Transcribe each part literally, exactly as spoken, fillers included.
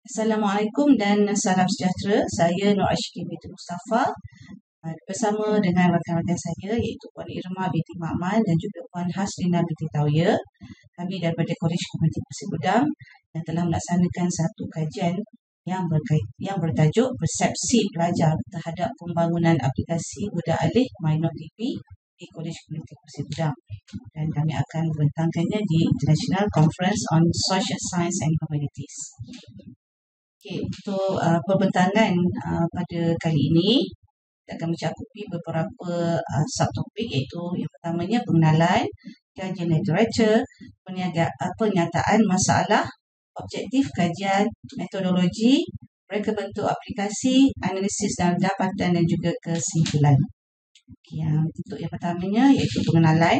Assalamualaikum dan salam sejahtera. Saya Nur Ashki binti Mustafa bersama dengan rakan-rakan saya iaitu Puan Irma binti Makmal dan juga Puan Haslina binti Tauya. Kami daripada Kolej Komuniti Pusat Gudang yang telah melaksanakan satu kajian yang berkait, yang bertajuk Persepsi Pelajar Terhadap Pembangunan Aplikasi Mudah Alih MyNoteDB di Kolej Komuniti Pusat Gudang, dan kami akan membentangkannya di International Conference on Social Science and Humanities. Okay, untuk uh, perbentangan uh, pada kali ini kita akan mencakupi beberapa uh, subtopik, iaitu yang pertamanya pengenalan, kajian literatur, peniaga, uh, penyataan masalah, objektif kajian, metodologi, reka bentuk aplikasi, analisis dan dapatan dan juga kesimpulan. Okay, yang untuk yang pertamanya iaitu pengenalan.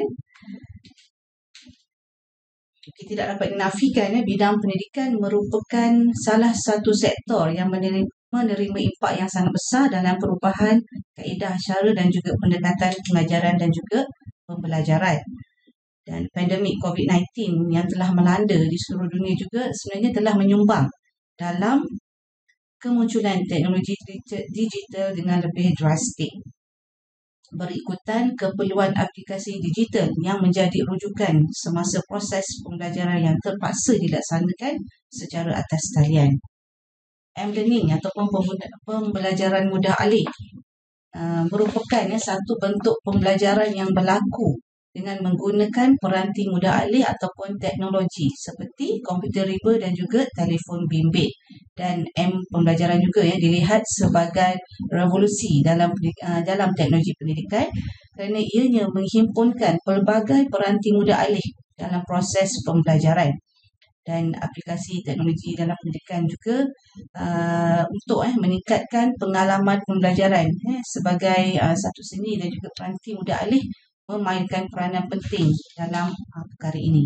Kita tidak dapat dinafikan ya, bidang pendidikan merupakan salah satu sektor yang menerima, menerima impak yang sangat besar dalam perubahan kaedah, cara dan juga pendekatan pengajaran dan juga pembelajaran. Dan pandemik COVID sembilan belas yang telah melanda di seluruh dunia juga sebenarnya telah menyumbang dalam kemunculan teknologi digital dengan lebih drastik. Berikutan keperluan aplikasi digital yang menjadi rujukan semasa proses pembelajaran yang terpaksa dilaksanakan secara atas talian. M-learning ataupun pembelajaran mudah alih uh, merupakan ya, satu bentuk pembelajaran yang berlaku dengan menggunakan peranti mudah alih ataupun teknologi seperti komputer riba dan juga telefon bimbit. Dan M pembelajaran juga ya dilihat sebagai revolusi dalam uh, dalam teknologi pendidikan kerana ianya menghimpunkan pelbagai peranti mudah alih dalam proses pembelajaran. Dan aplikasi teknologi dalam pendidikan juga uh, untuk eh, meningkatkan pengalaman pembelajaran eh, sebagai uh, satu seni dan juga peranti mudah alih memainkan peranan penting dalam uh, perkara ini.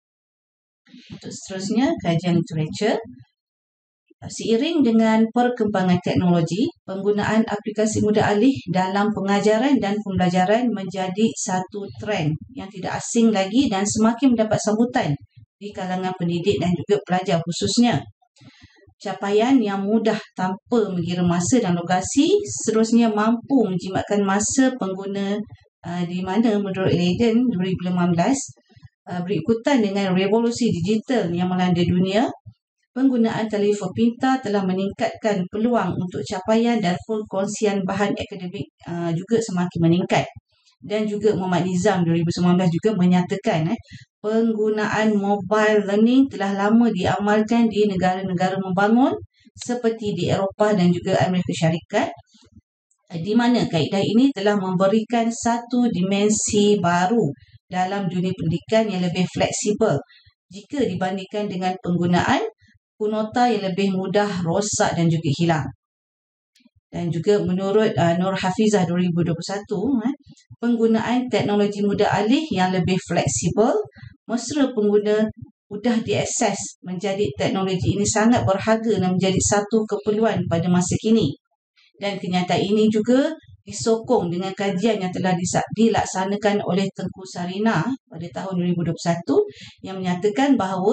Untuk seterusnya, kajian literatur. Seiring dengan perkembangan teknologi, penggunaan aplikasi mudah alih dalam pengajaran dan pembelajaran menjadi satu trend yang tidak asing lagi dan semakin mendapat sambutan di kalangan pendidik dan juga pelajar khususnya. Capaian yang mudah tanpa mengira masa dan lokasi seterusnya mampu menjimatkan masa pengguna uh, di mana menurut Leiden dua ribu lapan belas uh, berikutan dengan revolusi digital yang melanda dunia, penggunaan telefon pintar telah meningkatkan peluang untuk capaian dan perkongsian bahan akademik uh, juga semakin meningkat. Dan juga Muhammad Nizam dua ribu sembilan belas juga menyatakan eh, penggunaan mobile learning telah lama diamalkan di negara-negara membangun seperti di Eropah dan juga Amerika Syarikat, di mana kaedah ini telah memberikan satu dimensi baru dalam dunia pendidikan yang lebih fleksibel jika dibandingkan dengan penggunaan punota yang lebih mudah rosak dan juga hilang. Dan juga menurut uh, Nur Hafizah dua ribu dua puluh satu, eh, penggunaan teknologi mudah alih yang lebih fleksibel mesra pengguna mudah diakses menjadi teknologi ini sangat berharga dan menjadi satu keperluan pada masa kini. Dan kenyataan ini juga disokong dengan kajian yang telah dilaksanakan oleh Tengku Sarina pada tahun dua ribu dua puluh satu yang menyatakan bahawa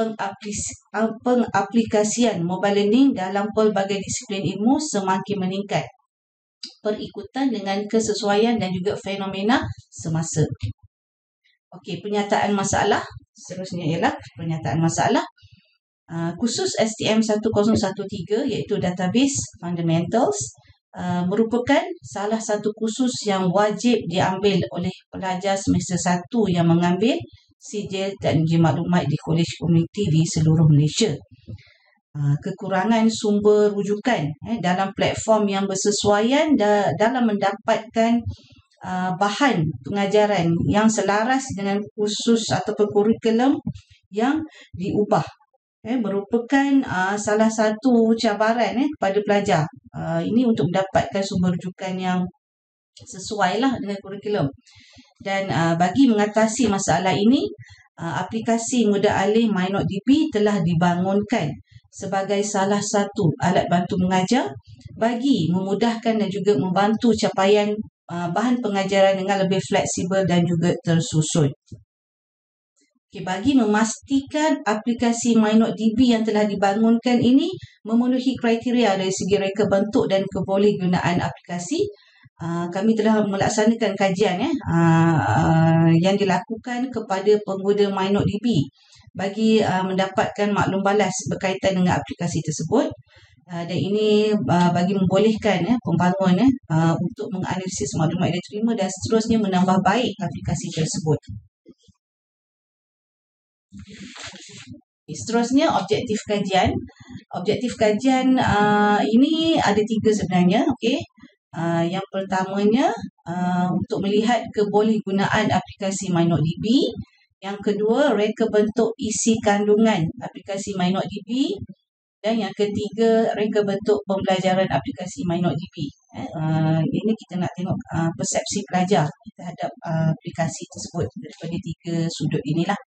pengaplikasian mobile learning dalam pelbagai disiplin ilmu semakin meningkat perikutan dengan kesesuaian dan juga fenomena semasa. Okey, pernyataan masalah seterusnya ialah pernyataan masalah uh, khusus S T M sepuluh thirteen iaitu Database Fundamentals uh, merupakan salah satu kursus yang wajib diambil oleh pelajar semester satu yang mengambil sijil teknologi maklumat di Kolej Komuniti di seluruh Malaysia. Uh, kekurangan sumber rujukan eh, dalam platform yang bersesuaian da- dalam mendapatkan uh, bahan pengajaran yang selaras dengan kursus ataupun kurikulum yang diubah eh, merupakan uh, salah satu cabaran eh, kepada pelajar. Uh, ini untuk mendapatkan sumber rujukan yang sesuai lah dengan kurikulum. Dan uh, bagi mengatasi masalah ini, uh, aplikasi mudah alih MyNoteDB telah dibangunkan sebagai salah satu alat bantu mengajar bagi memudahkan dan juga membantu capaian uh, bahan pengajaran dengan lebih fleksibel dan juga tersusun. Okay, bagi memastikan aplikasi MyNoteDB yang telah dibangunkan ini memenuhi kriteria dari segi reka bentuk dan kebolehgunaan aplikasi, uh, kami telah melaksanakan kajian ya, uh, uh, yang dilakukan kepada pengguna MyNoteDB bagi uh, mendapatkan maklum balas berkaitan dengan aplikasi tersebut. Uh, dan ini uh, bagi membolehkan ya, pembangun ya, uh, untuk menganalisis maklumat yang diterima dan seterusnya menambah baik aplikasi tersebut. Seterusnya, objektif kajian. Objektif kajian uh, ini ada tiga sebenarnya. Okay. Uh, yang pertamanya uh, untuk melihat kebolehgunaan aplikasi MyNoteDB. Yang kedua, reka bentuk isi kandungan aplikasi MyNoteDB. Dan yang ketiga, reka bentuk pembelajaran aplikasi MyNoteDB. Uh, ini kita nak tengok uh, persepsi pelajar terhadap uh, aplikasi tersebut daripada tiga sudut inilah.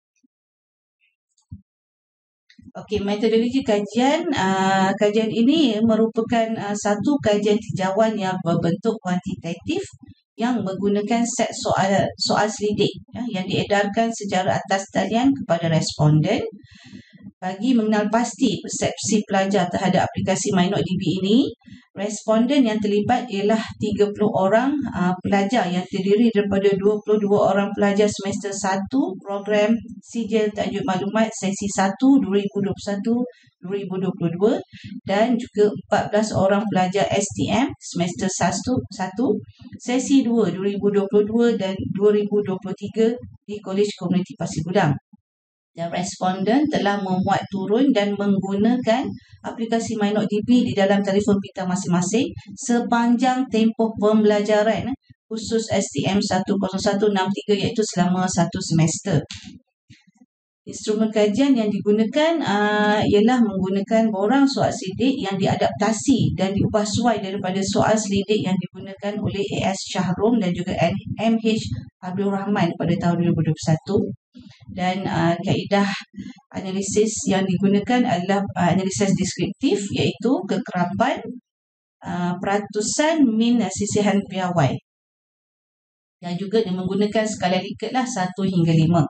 Okey, metodologi kajian. Uh, kajian ini merupakan uh, satu kajian tinjauan yang berbentuk kuantitatif yang menggunakan set soal soal selidik ya, yang diedarkan secara atas talian kepada responden bagi mengenal pasti persepsi pelajar terhadap aplikasi MyNoteDB ini. Responden yang terlibat ialah tiga puluh orang uh, pelajar yang terdiri daripada dua puluh dua orang pelajar semester satu program Sijil Tajuk Maklumat sesi satu dua ribu dua puluh satu dua ribu dua puluh dua dan juga empat belas orang pelajar S T M semester satu sesi dua dua ribu dua puluh dua dan dua ribu dua puluh tiga di Kolej Komuniti Pasir Gudang. Dan responden telah memuat turun dan menggunakan aplikasi MyNoteDB di dalam telefon pintar masing-masing sepanjang tempoh pembelajaran khusus S T M satu kosong satu enam tiga iaitu selama satu semester. Instrumen kajian yang digunakan uh, ialah menggunakan borang soal selidik yang diadaptasi dan diubah suai daripada soal selidik yang digunakan oleh A S Shahrom dan juga M H Abdul Rahman pada tahun dua ribu dua puluh satu. Dan uh, kaedah analisis yang digunakan adalah uh, analisis deskriptif iaitu kekerapan, uh, peratusan, min, sisihan piawai. Dan juga dia menggunakan skala Likert lah satu hingga lima.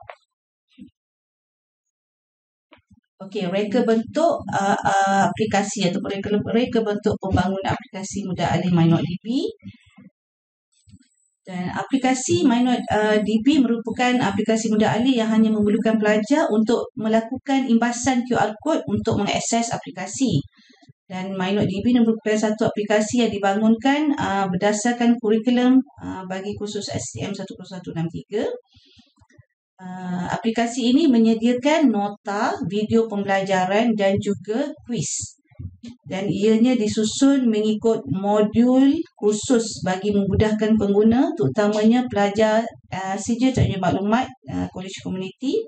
Okey, reka bentuk uh, uh, aplikasi atau reka, reka bentuk pembangunan aplikasi mudah alih MyNoteDB. Dan aplikasi MyNoteDB uh, merupakan aplikasi mudah alih yang hanya memerlukan pelajar untuk melakukan imbasan Q R code untuk mengakses aplikasi. Dan MyNoteDB merupakan satu aplikasi yang dibangunkan uh, berdasarkan kurikulum uh, bagi kursus S T M satu kosong satu enam tiga. Uh, aplikasi ini menyediakan nota, video pembelajaran dan juga kuis. Dan ianya disusun mengikut modul khusus bagi memudahkan pengguna, terutamanya pelajar uh, Sijil Tajuk Maklumat uh, Kolej Komuniti.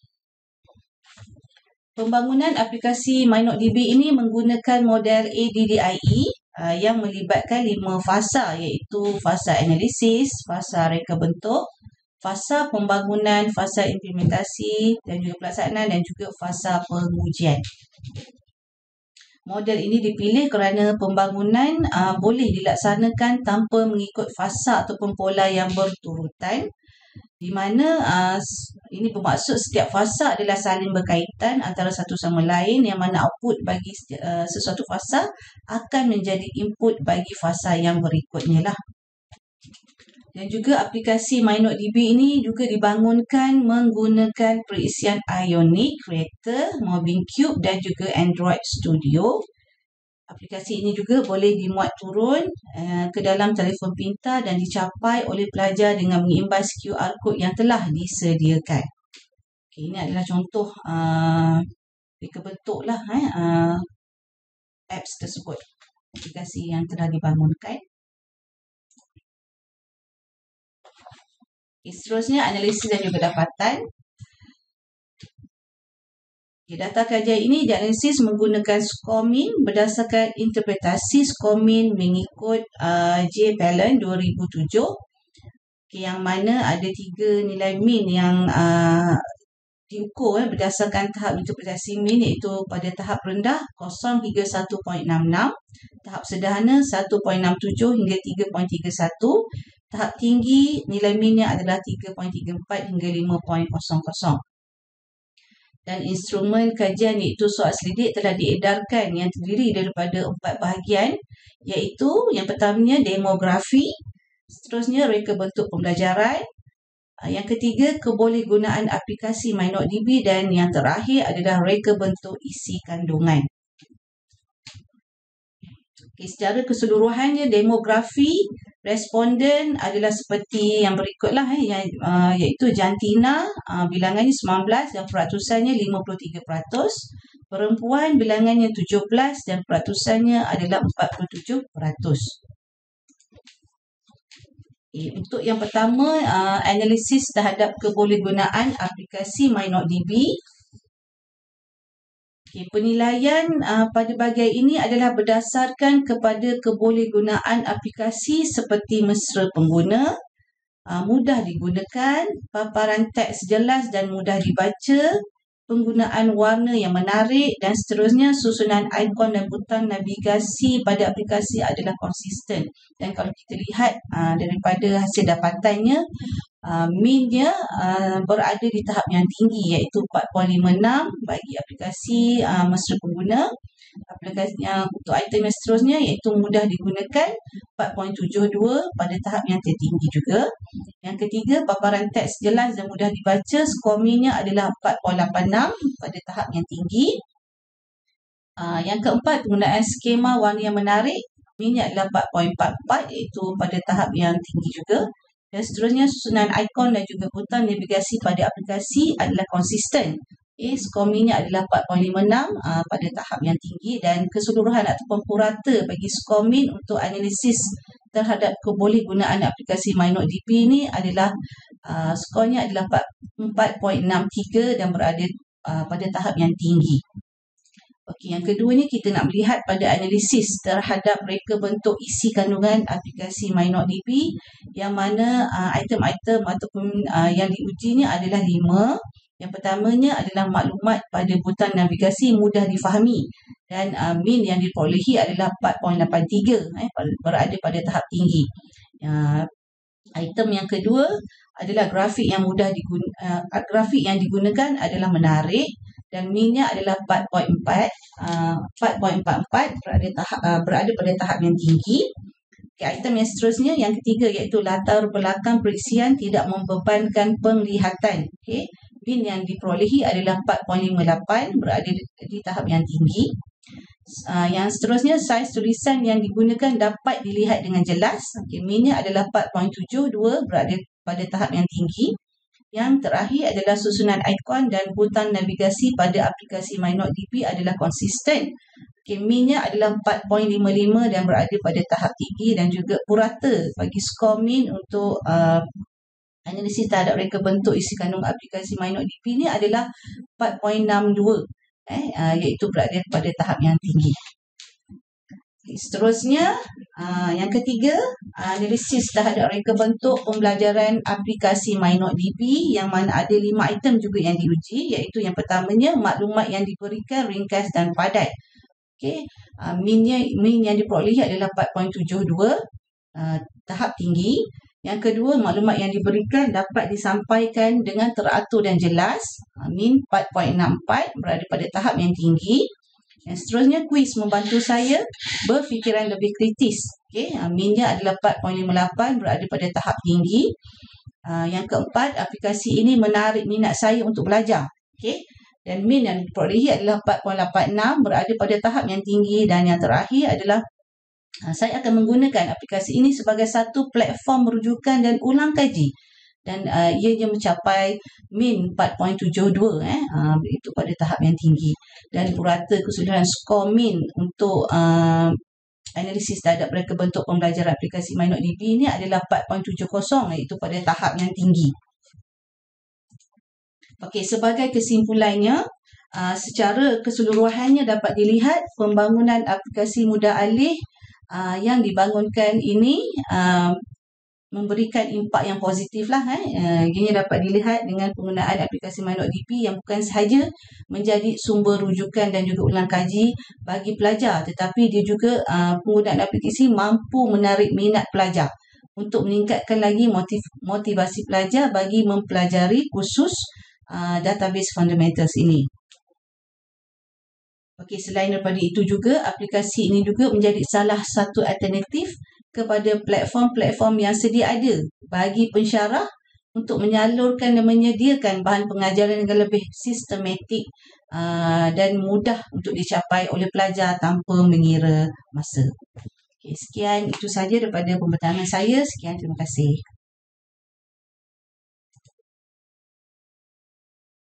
Pembangunan aplikasi MyNoteDB ini menggunakan model A D D I E uh, yang melibatkan lima fasa iaitu fasa analisis, fasa reka bentuk, fasa pembangunan, fasa implementasi dan juga pelaksanaan dan juga fasa pengujian. Model ini dipilih kerana pembangunan uh, boleh dilaksanakan tanpa mengikut fasa ataupun pola yang berturutan, di mana uh, ini bermaksud setiap fasa adalah saling berkaitan antara satu sama lain, yang mana output bagi uh, sesuatu fasa akan menjadi input bagi fasa yang berikutnya lah. Dan juga aplikasi MyNoteDB ini juga dibangunkan menggunakan perisian Ionic, Creator, Mobbing Cube dan juga Android Studio. Aplikasi ini juga boleh dimuat turun uh, ke dalam telefon pintar dan dicapai oleh pelajar dengan mengimbas Q R code yang telah disediakan. Okay, ini adalah contoh uh, reka bentuk lah eh, uh, apps tersebut, aplikasi yang telah dibangunkan. Seterusnya, analisis dan juga dapatan. Okay, data kajian ini dianalisis menggunakan ScoreMin berdasarkan interpretasi ScoreMin mengikut uh, J-Palin dua ribu tujuh. Okay, yang mana ada tiga nilai min yang uh, diukur eh, berdasarkan tahap interpretasi min, iaitu pada tahap rendah kosong hingga satu perpuluhan enam enam, tahap sederhana satu perpuluhan enam tujuh hingga tiga perpuluhan tiga satu, tahap tinggi nilai minnya adalah tiga perpuluhan tiga empat hingga lima perpuluhan kosong kosong. Dan instrumen kajian iaitu soal selidik telah diedarkan yang terdiri daripada empat bahagian, iaitu yang pertamanya demografi, seterusnya reka bentuk pembelajaran, yang ketiga kebolehgunaan aplikasi MyNoteDB, dan yang terakhir adalah reka bentuk isi kandungan. Okay, secara keseluruhannya demografi responden adalah seperti yang berikutlah eh, yang, uh, iaitu jantina uh, bilangannya sembilan belas dan peratusannya lima puluh tiga peratus, perempuan bilangannya tujuh belas dan peratusannya adalah empat puluh tujuh peratus. Okay, untuk yang pertama, uh, analisis terhadap kebolehgunaan aplikasi MyNoteDB. Okay, penilaian uh, pada bahagian ini adalah berdasarkan kepada kebolehgunaan aplikasi seperti mesra pengguna, uh, mudah digunakan, paparan teks jelas dan mudah dibaca, penggunaan warna yang menarik dan seterusnya. Susunan ikon dan butang navigasi pada aplikasi adalah konsisten. Dan kalau kita lihat uh, daripada hasil dapatannya, uh, mean-nya uh, berada di tahap yang tinggi iaitu empat perpuluhan lima enam bagi aplikasi uh, mesra pengguna. Aplikasi yang untuk item yang seterusnya iaitu mudah digunakan empat perpuluhan tujuh dua pada tahap yang tertinggi juga. Yang ketiga, paparan teks jelas dan mudah dibaca, skor minnya adalah empat perpuluhan lapan enam pada tahap yang tinggi. Uh, yang keempat, penggunaan skema warna yang menarik, minnya adalah empat perpuluhan empat empat iaitu pada tahap yang tinggi juga. Dan seterusnya, susunan ikon dan juga butang navigasi pada aplikasi adalah konsisten. Okay, skor minnya adalah empat perpuluhan lima enam uh, pada tahap yang tinggi, dan keseluruhan ataupun purata bagi skor min untuk analisis terhadap kebolehgunaan aplikasi MyNoteDB ini adalah uh, skornya adalah empat perpuluhan enam tiga dan berada uh, pada tahap yang tinggi. Okey, yang keduanya kita nak melihat pada analisis terhadap reka bentuk isi kandungan aplikasi MyNoteDB, yang mana uh, item-item ataupun uh, yang diujinya adalah lima. Yang pertamanya adalah maklumat pada butang navigasi mudah difahami, dan uh, min yang diperolehi adalah empat perpuluhan lapan tiga, eh, berada pada tahap tinggi. Uh, item yang kedua adalah grafik yang mudah digunakan, uh, grafik yang digunakan adalah menarik, dan minnya adalah empat perpuluhan empat, uh, empat perpuluhan empat empat berada, tahap, uh, berada pada tahap yang tinggi. Okay, item yang seterusnya, yang ketiga iaitu latar belakang periksian tidak membebankan penglihatan. Okay. Min yang diperolehi adalah empat perpuluhan lima lapan, berada di, di tahap yang tinggi. Uh, yang seterusnya, saiz tulisan yang digunakan dapat dilihat dengan jelas. Okay, minnya adalah empat perpuluhan tujuh dua, berada pada tahap yang tinggi. Yang terakhir adalah susunan ikon dan butang navigasi pada aplikasi MyNoteDB adalah konsisten. Okay, minnya adalah empat perpuluhan lima lima dan berada pada tahap tinggi, dan juga purata bagi skor min untuk uh, analisis terhadap reka bentuk isi kandung aplikasi MyNoteDB ini adalah empat perpuluhan enam dua, eh, uh, iaitu berada pada tahap yang tinggi. Okay, seterusnya, uh, yang ketiga, analisis terhadap reka bentuk pembelajaran aplikasi MyNoteDB, yang mana ada lima item juga yang diuji, iaitu yang pertamanya maklumat yang diberikan ringkas dan padat. Okay, uh, minnya, min yang diperolehi adalah empat perpuluhan tujuh dua, uh, tahap tinggi. Yang kedua, maklumat yang diberikan dapat disampaikan dengan teratur dan jelas, min empat perpuluhan enam empat, berada pada tahap yang tinggi. Yang seterusnya, kuis membantu saya berfikiran lebih kritis. Okay, minnya adalah empat perpuluhan lima lapan, berada pada tahap tinggi. Yang keempat, aplikasi ini menarik minat saya untuk belajar. Okay, dan min yang diperolehi adalah empat perpuluhan lapan enam, berada pada tahap yang tinggi. Dan yang terakhir adalah saya akan menggunakan aplikasi ini sebagai satu platform rujukan dan ulang kaji, dan uh, ianya mencapai min empat perpuluhan tujuh dua, eh, uh, itu pada tahap yang tinggi. Dan purata keseluruhan skor min untuk uh, analisis terhadap reka bentuk pembelajaran aplikasi MyNoteDB ini adalah empat perpuluhan tujuh kosong, iaitu pada tahap yang tinggi. Okey, sebagai kesimpulannya, uh, secara keseluruhannya dapat dilihat pembangunan aplikasi mudah alih Uh, yang dibangunkan ini uh, memberikan impak yang positif lah. Eh. Uh, ini dapat dilihat dengan penggunaan aplikasi MyNoteDB yang bukan sahaja menjadi sumber rujukan dan juga ulang kaji bagi pelajar, tetapi dia juga uh, penggunaan aplikasi mampu menarik minat pelajar untuk meningkatkan lagi motiv motivasi pelajar bagi mempelajari khusus uh, database fundamentals ini. Okey, selain daripada itu juga, aplikasi ini juga menjadi salah satu alternatif kepada platform-platform yang sedia ada bagi pensyarah untuk menyalurkan dan menyediakan bahan pengajaran dengan lebih sistematik uh, dan mudah untuk dicapai oleh pelajar tanpa mengira masa. Okay, sekian, itu saja daripada pembincangan saya. Sekian, terima kasih.